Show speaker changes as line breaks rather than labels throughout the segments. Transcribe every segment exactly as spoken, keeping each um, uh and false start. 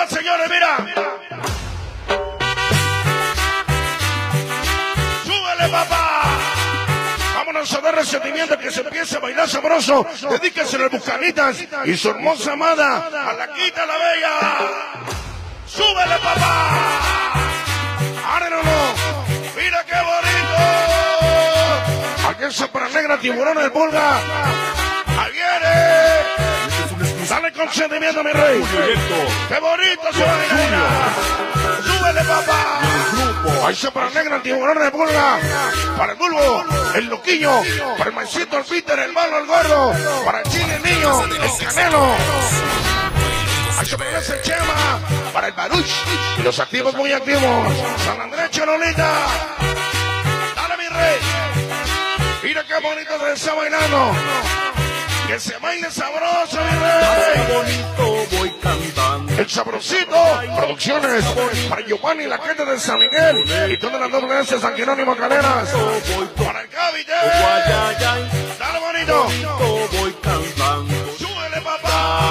señores, mira. Súbele, papá. Vámonos a darle sentimiento que se empiece a bailar sabroso. Dedíquenselo al Bucanitas y su hermosa amada, a la Quita la Bella. Súbele, papá. Árenlo. Mira qué bonito. Aquí en Zapara Negra, Tiburón el Pulga. Ahí viene. Dale consentimiento, mi rey. Qué bonito se baila. Súbele, papá. Ahí Zapara Negra, Tiburón el Pulga. Para el Bulbo, el Loquillo. Para el Maicito, el Peter, el Malo, el Gordo. Para el Chile, el Niño, el Canelo. Ahí se parece el Chema. Para el Baruch. Y los activos muy activos. San Andrés, Chololita. Dale, mi rey. Mira qué bonito se está bailando. Que se baile sabroso, mi rey.
Bonito voy cantando.
El Sabrosito Producciones. Para Giovanni, la gente de San Miguel. Y todas las doble S, San Jerónimo Caleras. Para el Gaby, dale, bonito.
Voy cantando.
Súbele, papá.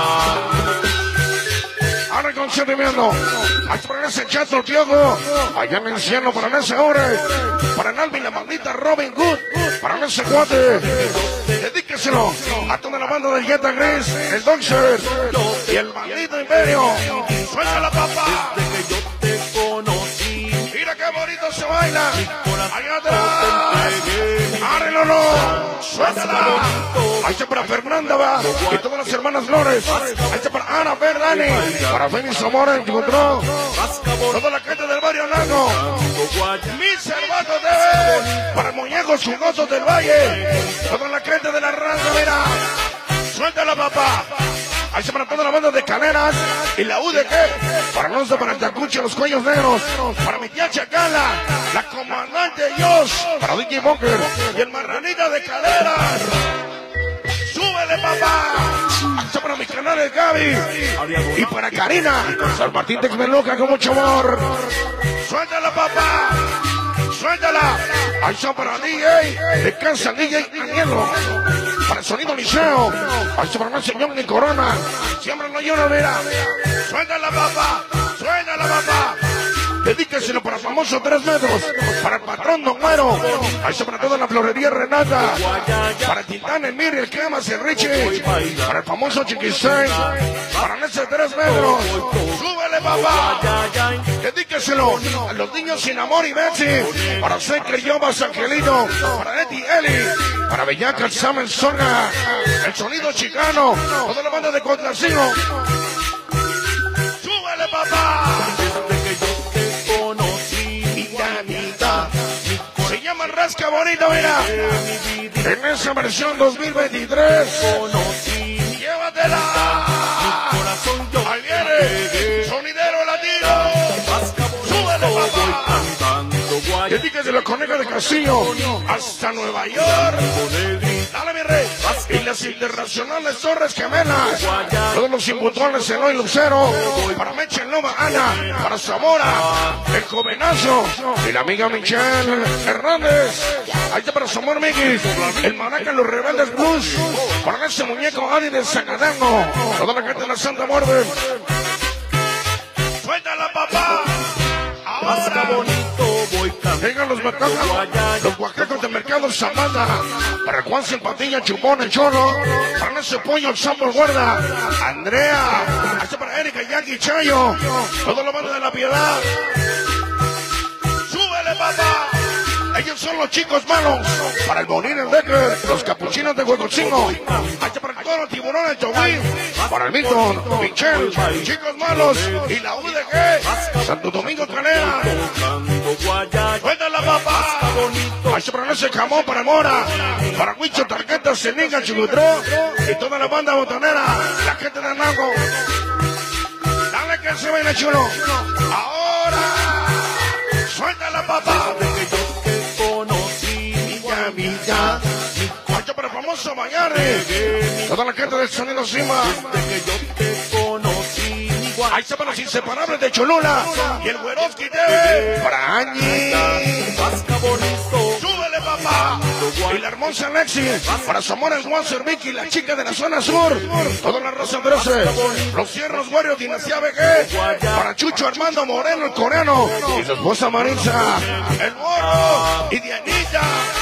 Ahora el consentimiento. Ahí para ese chato, el Tiogo. Allá en el cielo, para ese Ore. Para el Alvin, la maldita Robin Hood. Para ese cuate. Dedíqueselo a toda la banda del Jetta Gris, el Doxer y el maldito Imperio. Suéltala, papá.
Desde que yo te conocí.
Mira qué bonito se baila. Allá atrás. Árenlo, no. Suéltala. Ahí está para Fernanda, va. Y todas las hermanas Flores. Ahí está para Ana, Fer, Dani. Para Félix Zamora, encontró. Toda la gente del barrio Lago. Mis hermanos T V. Para el muñeco jugosos del Valle. Toda la gente de la raza, mira. Suéltala, papá. Ahí se para toda la banda de Caleras. Y la U de qué. Para Alonso, para el Tacuche, los cuellos negros. Para mi tía Chacala. La comandante Dios. Para Dicky Bunker. Y el marranita de Caleras. Súbele, papá. Ahí se para mis canales Gaby. Y para Karina. San Martín Texmeluca con mucho amor. Suéltala, papá. Suéltala. Ahí está para D J. De casa D J Anielo. Para el sonido Liceo. Ahí está para el señor ni Corona. Siempre no llora, mira. Suéltala, papá. Suéltala, papá. Dedíqueselo para el famoso tres metros. Para el patrón Don Güero. Ahí está para toda la florería Renata. Para el Titán, el Mir, el Cremas, el Richie. Para el famoso Chiquisén. Para ese tres metros. Súbele, papá. Dedíqueselo a los niños sin amor y Betsy. Para Seker Yobas, Angelito. Para Eddie Eli. Para Bellaca, Samuel Soga. El sonido chicano. Toda la banda de Contrasino. Súbele, papá. Se llama Rasca Bonita, mira. En esa versión dos mil veintitrés. Llévatela. Ahí viene. Sonidero latino. Súbele, papá. Dedíquese la coneja de Castillo hasta Nueva York. Dale, mi rey. Y las internacionales Torres Gemelas. Todos los impuntuales Eloy Lucero. Para Meche Nova Ana. Para Zamora. El jovenazo. Y la amiga Michelle Hernández. Ahí está para Zamora Miguel. El Maraca, los Rebeldes Blues. Para ese muñeco Adi de Zacadango. Toda la gente de la Santa Muerte. Suéltala, papá. Ahora. Vengan los mercados, los oaxacos de Mercado Zamanda. Para Juan Simpatilla, Chupón, el Chorro. Para ese pollo, el Sambo Guarda. Andrea. Hasta para Erika, Jackie, Chayo. Toda la banda de la Piedad. Súbele, papá. Ellos son los chicos malos. Para el Bonín, el Decker. Los capuchinos de Huecocingo. Hasta para el Toro, Tiburón, el Chowín. Para el Milton, Michel, chicos malos. Y la U D G. Santo Domingo, Canela. Suéltala, papá. Ahí se para ese jamón para Mora. Para Huicho, Tarqueta, Ceniga, Chigutró. Y toda la banda botanera. La gente de Nago. Dale que se baile chulo. Ahora. Suéltala, papá. Villa. Vaya para el famoso Mayari. Toda la gente del sonido Simba. Ahí está para los inseparables de Cholula. Y el Güeroski T V. Para Angie. Súbele, papá. Y la hermosa Alexis. Para Zamora, el Wanser Vicky, la chica de la zona sur. Toda la raza trece. Los Cierros Warriors, Dinastía B G. Chucho Armando Moreno, el coreano, y su esposa Marisa, el morro y Dianita.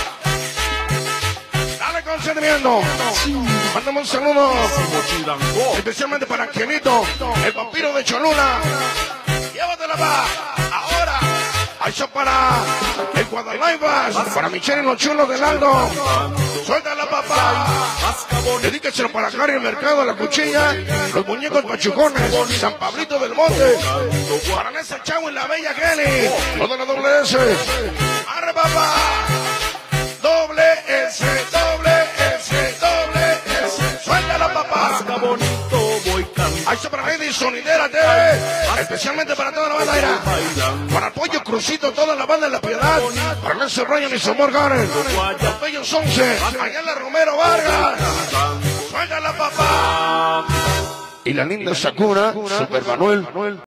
Dale consentimiento. Mándame un saludo especialmente para Angelito, el vampiro de Cholula. Llévatela pa. Ahora. Eso para el Guadalaibas, para Michelle y los chulos del Aldo. Suéltala, papá. Dedíqueselo para Cari el Mercado, la cuchilla, los muñecos pachucones, San Pablito del Monte, para Nessa Chavo y la bella Kelly. Toda la doble S. Arre, papá. Doble S, doble S, doble S. Suéltala, papá. Ahí está para Lady Sonidera T V, especialmente para toda la banda era. Para Pollo Crucito, toda la banda de La Piedad. Para Nelson Ryan y Somor Garden. Los Bellos once, Ayala Romero Vargas. Suéltala, papá. Y la linda Sakura, Super Manuel.